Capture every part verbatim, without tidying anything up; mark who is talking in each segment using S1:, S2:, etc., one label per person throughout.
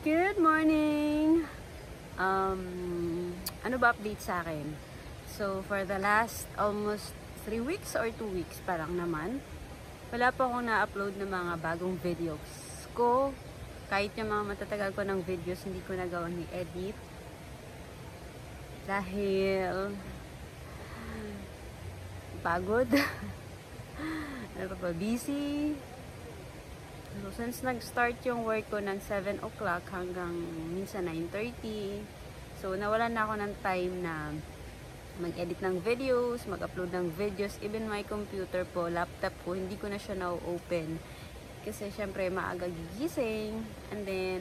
S1: Good morning! Um, ano ba update sa akin? So, for the last almost three weeks or two weeks parang naman, wala pa akong na-upload ng mga bagong videos ko. Kahit yung mga matatagal ko ng videos, hindi ko nagawang i-edit. Dahil pagod. Ano pa ba? Busy. So, since nag-start yung work ko ng seven o'clock hanggang minsan nine thirty, so nawalan na ako ng time na mag-edit ng videos, mag-upload ng videos. Even my computer po, laptop ko, hindi ko na siya na-open. Kasi syempre maaga gigising, and then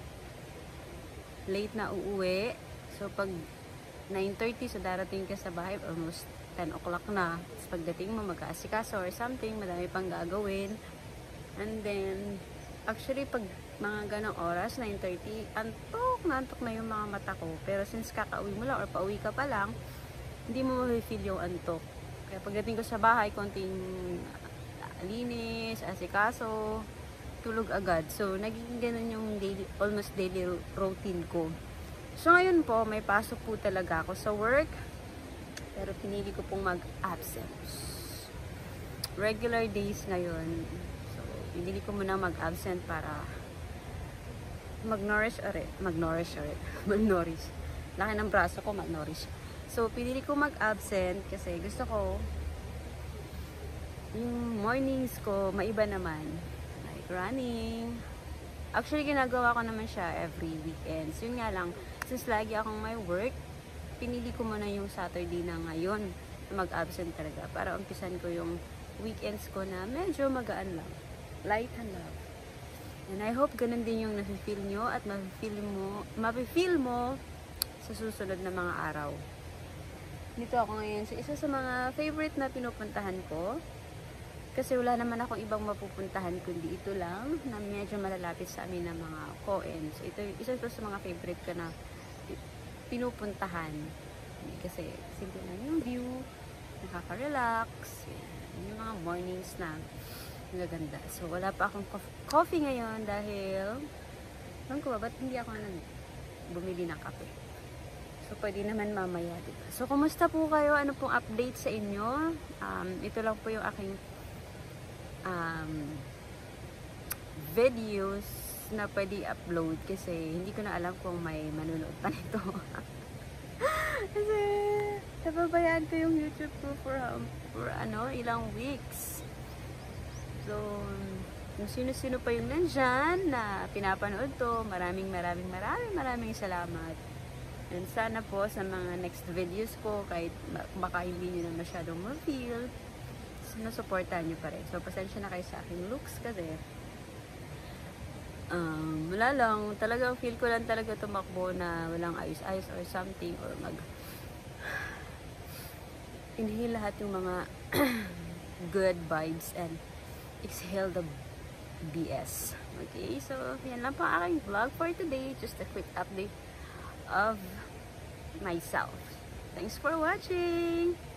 S1: late na uuwi. So pag nine thirty, so darating ka sa bahay, almost ten o'clock na. Tapos pagdating mo, mag-aasikaso or something, madami pang gagawin. And then, actually, pag mga ganong oras, nine thirty, antok na antok na yung mga mata ko. Pero since kakauwi mo lang or pauwi ka pa lang, hindi mo ma-feel yung antok. Kaya pagdating ko sa bahay, konting linis, asikaso, tulog agad. So, naging ganun yung daily, almost daily routine ko. So, ngayon po, may pasok po talaga ako sa work. Pero pinili ko pong mag-absence. Regular days ngayon. Pinili ko muna mag-absent para mag-nourish ulit. Mag-nourish ulit. Mag-nourish. Laki ng braso ko, mag-nourish. So, pinili ko mag-absent kasi gusto ko yung mornings ko, maiba naman. Like running. Actually, ginagawa ko naman siya every weekends. Yun nga lang, since lagi akong may work, pinili ko muna yung Saturday na ngayon na mag-absent talaga para umpisan ko yung weekends ko na medyo magaan lang. Light and love. And I hope ganun din yung nafe-feel nyo at mafe-feel mo, mafe-feel mo sa susunod na mga araw. Dito ako ngayon sa isa sa mga favorite na pinupuntahan ko. Kasi wala naman akong ibang mapupuntahan kundi ito lang na medyo malalapit sa amin ng mga Koens. So, ito isa ito sa mga favorite ko na pinupuntahan. Kasi simple lang yung view, nakaka-relax, yung mga mornings na magaganda. So, wala pa akong coffee ngayon dahil alam ko ba, ba't hindi ako nang bumili ng kape? So, pwede naman mamaya, diba? So, kumusta po kayo? Ano pong update sa inyo? Um, ito lang po yung aking um, videos na pwede upload kasi hindi ko na alam kung may manunood pa nito. Kasi, napabayaan ko yung YouTube ko for, um, for ano, ilang weeks. So, kung sino-sino pa yung nandyan na pinapanood to, maraming maraming maraming maraming salamat. And sana po sa mga next videos ko, kahit baka hindi nyo na masyadong ma-feel, sinusuportahan nyo pa rin. So, pasensya na kayo sa aking looks kasi um, wala lang, talagang feel ko lang talaga tumakbo na walang ayos-ayos or something, or mag inhale lahat yung mga good vibes and exhale the B S. Okay, so yan lang po ang aking vlog for today. Just a quick update of myself. Thanks for watching!